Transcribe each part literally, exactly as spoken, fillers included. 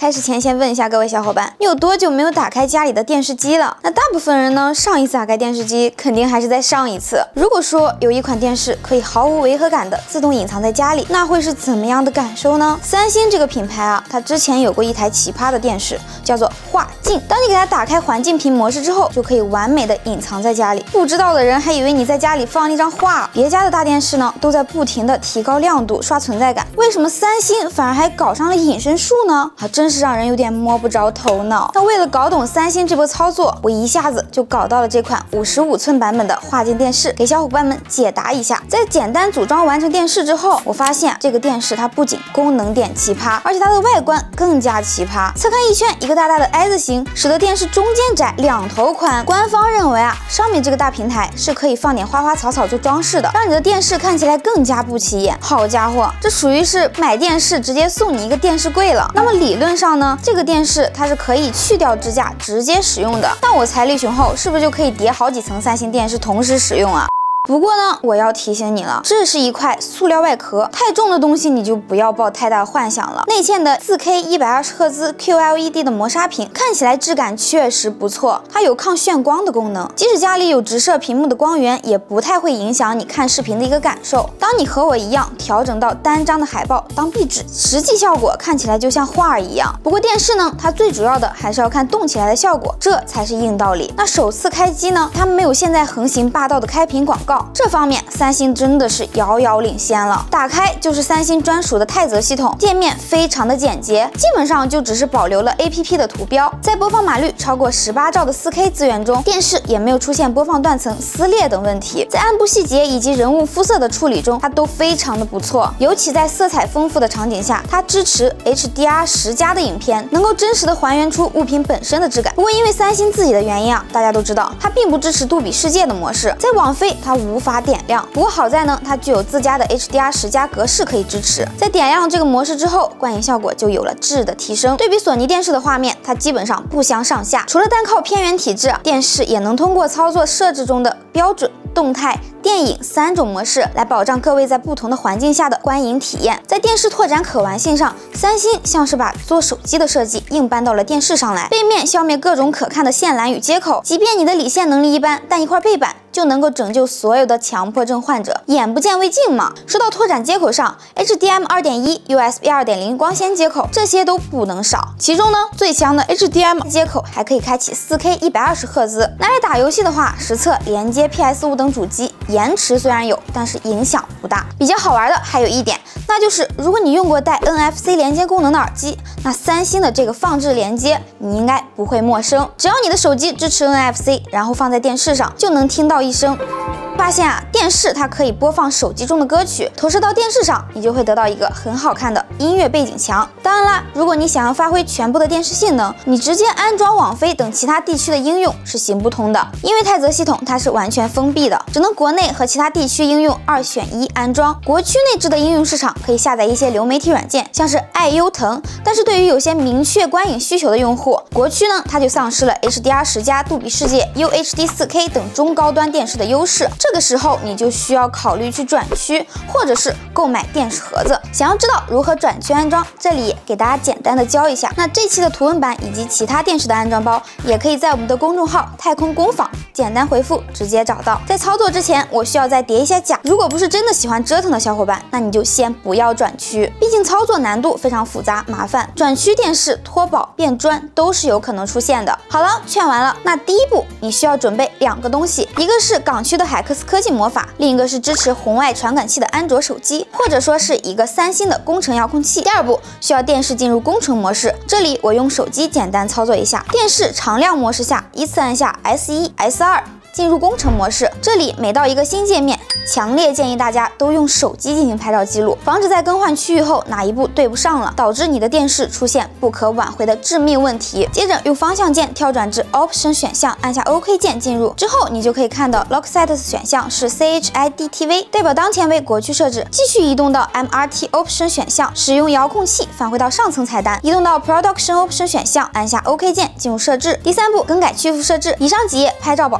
开始前先问一下各位小伙伴，你有多久没有打开家里的电视机了？那大部分人呢，上一次打开电视机肯定还是在上一次。如果说有一款电视可以毫无违和感的自动隐藏在家里，那会是怎么样的感受呢？三星这个品牌啊，它之前有过一台奇葩的电视，叫做画境。当你给它打开环境屏模式之后，就可以完美的隐藏在家里。不知道的人还以为你在家里放了一张画。别家的大电视呢，都在不停的提高亮度、刷存在感，为什么三星反而还搞上了隐身术呢？啊，真是让人有点摸不着头脑。那为了搞懂三星这波操作，我一下子就搞到了这款五十五寸版本的画境电视，给小伙伴们解答一下。在简单组装完成电视之后，我发现这个电视它不仅功能点奇葩，而且它的外观更加奇葩。侧看一圈，一个大大的 I 字形，使得电视中间窄，两头宽。官方认为啊，上面这个大平台是可以放点花花草草做装饰的，让你的电视看起来更加不起眼。好家伙，这属于是买电视直接送你一个电视柜了。那么理论上呢，这个电视它是可以去掉支架直接使用的。那我财力雄厚，是不是就可以叠好几层三星电视同时使用啊？不过呢，我要提醒你了，这是一块塑料外壳，太重的东西你就不要抱太大幻想了。内嵌的 四K 一百二十赫兹 Q L E D 的磨砂屏，看起来质感确实不错，它有抗眩光的功能，即使家里有直射屏幕的光源，也不太会影响你看视频的一个感受。当你和我一样调整到单张的海报当壁纸，实际效果看起来就像画儿一样。不过电视呢，它最主要的还是要看动起来的效果，这才是硬道理。那首次开机呢，它没有现在横行霸道的开屏广告。这方面三星真的是遥遥领先了。打开就是三星专属的泰泽系统，界面非常的简洁，基本上就只是保留了 A P P 的图标。在播放码率超过十八兆的 四K 资源中，电视也没有出现播放断层、撕裂等问题。在暗部细节以及人物肤色的处理中，它都非常的不错。尤其在色彩丰富的场景下，它支持 H D R 十加的影片，能够真实的还原出物品本身的质感。不过因为三星自己的原因啊，大家都知道它并不支持杜比世界的模式，在网飞它无法点亮。不过好在呢，它具有自家的 H D R 十加格式可以支持。在点亮这个模式之后，观影效果就有了质的提升。对比索尼电视的画面，它基本上不相上下。除了单靠偏远体质，电视也能通过操作设置中的标准、动态、电影三种模式来保障各位在不同的环境下的观影体验。在电视拓展可玩性上，三星像是把做手机的设计硬搬到了电视上来，背面消灭各种可看的线缆与接口，即便你的理线能力一般，但一块背板就能够拯救所有的强迫症患者，眼不见为净嘛。说到拓展接口上 ，H D M 二点一、U S B 二点零 光纤接口这些都不能少。其中呢，最强的 H D M 接口还可以开启 四K 一百二十赫兹，拿来打游戏的话，实测连接 P S 五 等主机，延迟虽然有，但是影响不大。比较好玩的还有一点，那就是如果你用过带 N F C 连接功能的耳机，那三星的这个放置连接你应该不会陌生。只要你的手机支持 N F C， 然后放在电视上，就能听到一声。发现啊，电视它可以播放手机中的歌曲，投射到电视上，你就会得到一个很好看的音乐背景墙。当然啦，如果你想要发挥全部的电视性能，你直接安装网飞等其他地区的应用是行不通的，因为泰泽系统它是完全封闭的，只能国内和其他地区应用二选一安装。国区内置的应用市场可以下载一些流媒体软件，像是爱优腾，但是对于有些明确观影需求的用户，国区呢它就丧失了 H D R 十加、杜比世界、U H D 四K 等中高端电视的优势。这个时候你就需要考虑去转区，或者是购买电视盒子。想要知道如何转区安装，这里给大家简单的教一下。那这期的图文版以及其他电视的安装包，也可以在我们的公众号太空工坊简单回复直接找到。在操作之前，我需要再叠一下甲。如果不是真的喜欢折腾的小伙伴，那你就先不要转区，毕竟操作难度非常复杂麻烦，转区电视脱保变砖都是有可能出现的。好了，劝完了，那第一步你需要准备两个东西，一个是港区的海克斯科技魔法，另一个是支持红外传感器的安卓手机，或者说是一个三星的工程遥控器。第二步需要电视进入工程模式，这里我用手机简单操作一下，电视常亮模式下依次按下 S 一、S 二。进入工程模式，这里每到一个新界面，强烈建议大家都用手机进行拍照记录，防止在更换区域后哪一步对不上了，导致你的电视出现不可挽回的致命问题。接着用方向键跳转至 Option 选项，按下 OK 键进入之后，你就可以看到 Lock Settings 选项是 C H I D T V， 代表当前为国区设置。继续移动到 M R T Option 选项，使用遥控器返回到上层菜单，移动到 Production Option 选项，按下 OK 键进入设置。第三步更改区幅设置。以上几页拍照保存之后，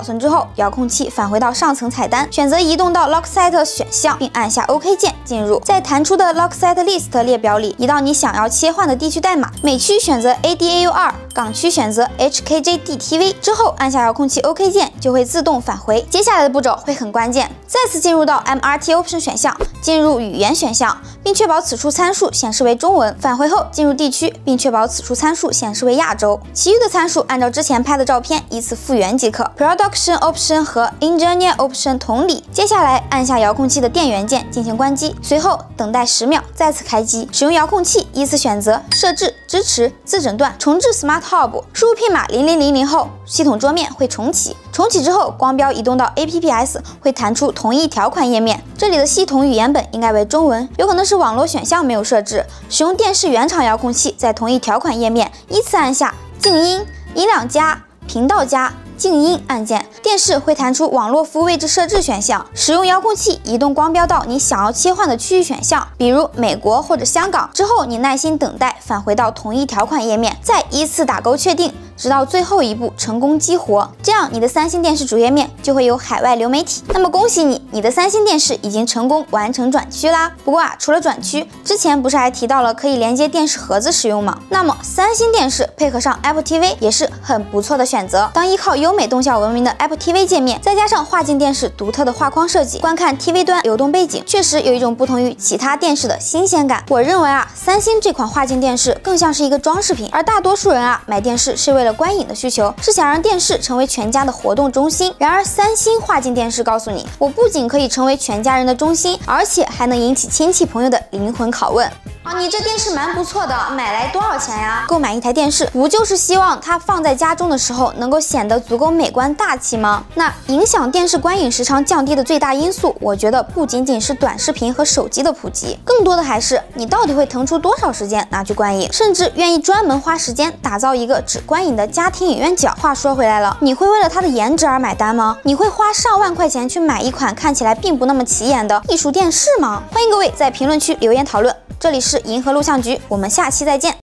后，遥控器返回到上层菜单，选择移动到 Lock Set 选项，并按下 OK 键进入，在弹出的 Lock Set List 列表里移到你想要切换的地区代码，美区选择 A D A U 二，港区选择 H K J D T V， 之后按下遥控器 OK 键就会自动返回。接下来的步骤会很关键，再次进入到 M R T Option 选项，进入语言选项，并确保此处参数显示为中文。返回后进入地区，并确保此处参数显示为亚洲。其余的参数按照之前拍的照片依次复原即可。Production Option 和 Engineer Option 同理。接下来按下遥控器的电源键进行关机，随后等待十秒再次开机。使用遥控器依次选择设置、支持、自诊断、重置 Smart Hub， 输入 PIN码零零零零后，系统桌面会重启。重启之后，光标移动到 A P P S 会弹出同一条款页面，这里的系统语言本应该为中文，有可能是网络选项没有设置。使用电视原厂遥控器，在同一条款页面依次按下静音、音量加、频道加、静音按键，电视会弹出网络服务位置设置选项。使用遥控器移动光标到你想要切换的区域选项，比如美国或者香港。之后你耐心等待返回到同一条款页面，再依次打勾确定，直到最后一步成功激活，这样你的三星电视主页面就会有海外流媒体。那么恭喜你，你的三星电视已经成功完成转区啦。不过啊，除了转区，之前不是还提到了可以连接电视盒子使用吗？那么三星电视配合上 Apple T V 也是很不错的选择。当依靠优美动效闻名的 Apple T V 界面，再加上画境电视独特的画框设计，观看 T V 端流动背景，确实有一种不同于其他电视的新鲜感。我认为啊，三星这款画境电视更像是一个装饰品，而大多数人啊买电视是为了观影的需求，是想让电视成为全家的活动中心。然而三星画境电视告诉你，我不仅可以成为全家人的中心，而且还能引起亲戚朋友的灵魂拷问。啊，你这电视蛮不错的，买来多少钱呀？购买一台电视，不就是希望它放在家中的时候能够显得足够美观大气吗？那影响电视观影时长降低的最大因素，我觉得不仅仅是短视频和手机的普及，更多的还是你到底会腾出多少时间拿去观影，甚至愿意专门花时间打造一个只观影的家庭影院角。话说回来了，你会为了它的颜值而买单吗？你会花上万块钱去买一款看起来并不那么起眼的艺术电视吗？欢迎各位在评论区留言讨论。这里是银河录像局，我们下期再见。